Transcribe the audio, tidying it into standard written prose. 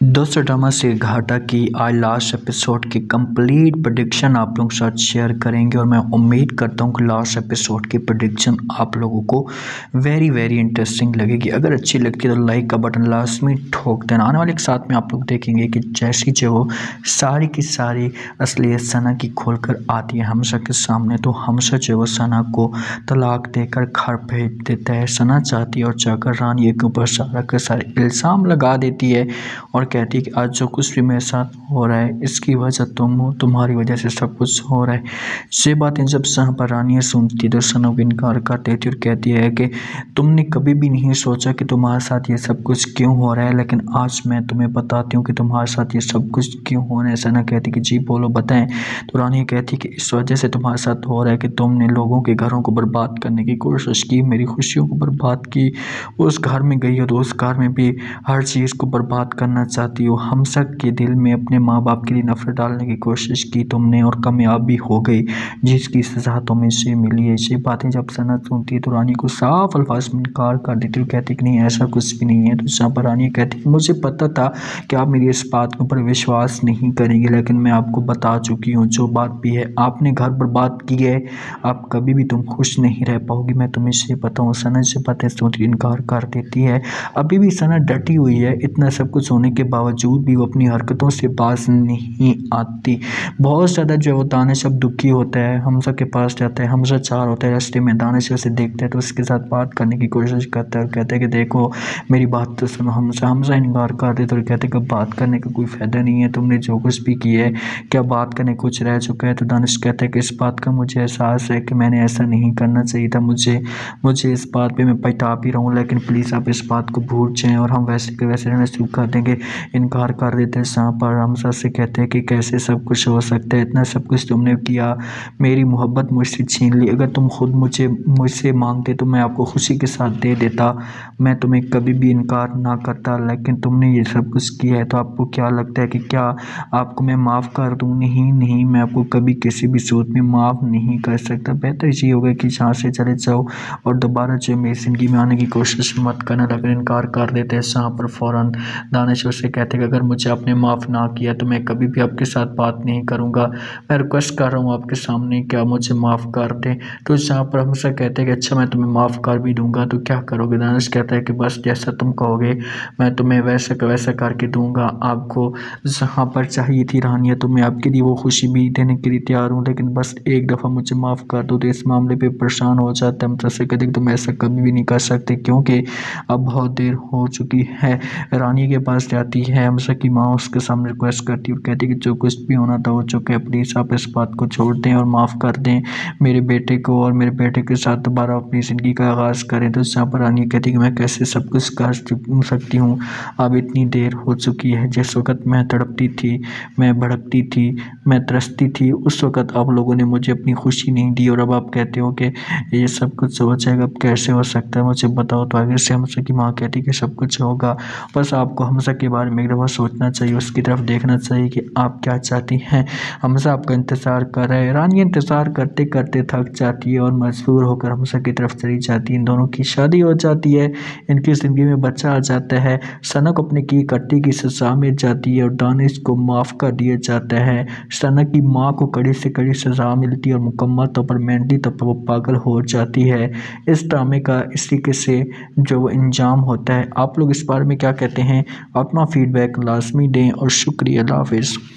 दोस्तों ड्रामा से घाटा की आज लास्ट एपिसोड की कंप्लीट प्रेडिक्शन आप लोगों के साथ शेयर करेंगे और मैं उम्मीद करता हूं कि लास्ट एपिसोड की प्रेडिक्शन आप लोगों को वेरी इंटरेस्टिंग लगेगी। अगर अच्छी लगती है तो लाइक का बटन लास्ट में ठोक देना। आने वाले के साथ में आप लोग देखेंगे कि जैसी जो वो सारी की सारी असलियत सना की खोल कर आती है हमसा के सामने, तो हमसा जो वो सना को तलाक देकर घर भेज देता है। सना चाहती है और जाकर रानी के ऊपर सारा के सारे इल्ज़ाम लगा देती है और कहती है कि आज जो कुछ भी मेरे साथ हो रहा है इसकी वजह तुम हो, तुम्हारी वजह से सब कुछ हो रहा है। ये बातें जब सना पर रानी सुनती तो सना को इनकार कर देती और कहती है कि तुमने कभी भी नहीं सोचा कि तुम्हारे साथ ये सब कुछ क्यों हो रहा है, लेकिन आज मैं तुम्हें बताती हूँ कि तुम्हारे साथ ये सब कुछ क्यों हो रहा है। सना कहती कि जी बोलो बताएं। तो रानी कहती कि इस वजह से तुम्हारे साथ हो रहा है कि तुमने लोगों के घरों को बर्बाद करने की कोशिश की, मेरी खुशियों को बर्बाद की। उस घर में गई हो तो उस घर में भी हर चीज़ को बर्बाद करना चाहती हो। हमसा के दिल में अपने माँ बाप के लिए नफरत डालने की कोशिश की तुमने और कामयाब भी हो गई, जिसकी सजा तुम्हें से मिली है। ये बातें जब सना सुनती है तो रानी को साफ अल्फाज में इनकार कर देती है, कहती कि नहीं ऐसा कुछ भी नहीं है। तो जहाँ पर रानी कहती कि मुझे पता था कि आप मेरी इस बात के ऊपर विश्वास नहीं करेंगे, लेकिन मैं आपको बता चुकी हूँ जो बात भी है। आपने घर बर्बाद की है, आप कभी भी तुम खुश नहीं रह पाओगी, मैं तुम्हें से बताऊँ। सना से बातें सुनती इनकार कर देती है। अभी भी सना डटी हुई है, इतना सब कुछ होने के बावजूद भी वो अपनी हरकतों से बाज नहीं आती। बहुत ज़्यादा जो है वो दानिश अब दुखी होता है, हमजा के पास जाता है। हमजा चार होता है रास्ते में, दानिश उसे देखता है तो उसके साथ बात करने की कोशिश करता है और कहता है कि देखो मेरी बात तो सुनो। हमजा इनकार कर देता और कहते हैं कि बात करने का कोई फ़ायदा नहीं है, तुमने जो कुछ भी किया है क्या बात करने कुछ रह चुका है। तो दानिश कहता है कि इस बात का मुझे एहसास है कि मैंने ऐसा नहीं करना चाहिए था, मुझे इस बात पे मैं पछता भी रहा हूँ, लेकिन प्लीज़ आप इस बात को भूल जाएँ और हम वैसे के वैसे रहना शुरू कर देंगे। इनकार कर देते हैं। जहाँ पर हमजा से कहते हैं कि कैसे सब कुछ हो सकता है, इतना सब कुछ तुमने किया, मेरी मोहब्बत मुझसे छीन ली। अगर तुम खुद मुझसे मांगते तो मैं आपको खुशी के साथ दे देता, मैं तुम्हें कभी भी इनकार ना करता, लेकिन तुमने ये सब कुछ किया है। तो आपको क्या लगता है कि क्या आपको मैं माफ़ कर दूँ? नहीं, मैं आपको कभी किसी भी सूरत में माफ़ नहीं कर सकता। बेहतर ये होगा कि यहाँ से चले जाओ और दोबारा जो मेरी ज़िंदगी में आने की कोशिश मत करना। लेकिन इनकार कर देते हैं। यहाँ पर फ़ौरन दानिश से कहते हैं कि अगर मुझे आपने माफ़ ना किया तो मैं कभी भी आपके साथ बात नहीं करूँगा, मैं रिक्वेस्ट कर रहा हूँ आपके सामने क्या मुझे माफ़ कर दें। तो जहाँ पर हमसे कहते हैं कि अच्छा मैं तुम्हें माफ़ कर भी दूँगा तो क्या करोगे। दानिश कहता है कि बस जैसा तुम कहोगे मैं तुम्हें वैसा का वैसा करके दूँगा। आपको जहाँ पर चाहिए थी रानिया तो मैं आपके लिए वो खुशी भी देने के लिए तैयार हूँ, लेकिन बस एक दफ़ा मुझे माफ़ कर दो। तो इस मामले पर परेशान हो जाता है। हमसे कहते तुम ऐसा कभी भी नहीं कर सकते क्योंकि अब बहुत देर हो चुकी है। रानी के पास जाती है, हमसा की माँ उसके सामने रिक्वेस्ट करती है और कहती है कि जो कुछ भी होना था हो चुका है, प्लीज़ आप इस बात को छोड़ दें और माफ़ कर दें मेरे बेटे को और मेरे बेटे के साथ दोबारा अपनी ज़िंदगी का आगाज़ करें। तो जहाँ पर रानी कहती है कि मैं कैसे सब कुछ कर सकती हूँ, अब इतनी देर हो चुकी है। जिस वक्त मैं तड़पती थी, मैं भड़कती थी, मैं तरसती थी, उस वक्त आप लोगों ने मुझे अपनी खुशी नहीं दी और अब आप कहते हो कि ये सब कुछ हो जाएगा। अब कैसे हो सकता है मुझे बताओ। तो आगे से हमसा की माँ कहती है कि सब कुछ होगा, बस आपको हमसा के बारे में एक दफ़ा सोचना चाहिए, उसकी तरफ देखना चाहिए कि आप क्या चाहती हैं। हमसा आपका इंतज़ार कर रहा है। रानी इंतज़ार करते करते थक जाती है और मजबूर होकर हमसा की तरफ चली जाती है। इन दोनों की शादी हो जाती है, इनकी ज़िंदगी में बच्चा आ जाता है। सना को अपने की कट्टी की सज़ा मिल जाती है और दानिश को माफ़ कर दिया जाता है। सना की माँ को कड़ी से कड़ी सज़ा मिलती है और मुकम्मल तौर पर मेंटली तौर पर वो पागल हो जाती है। इस ड्रामे का इस तरीके से जो वो अंजाम होता है। आप लोग इस बारे में क्या कहते हैं? अपना फीडबैक लाजमी दें और शुक्रिया। अल्लाह हाफ़िज़।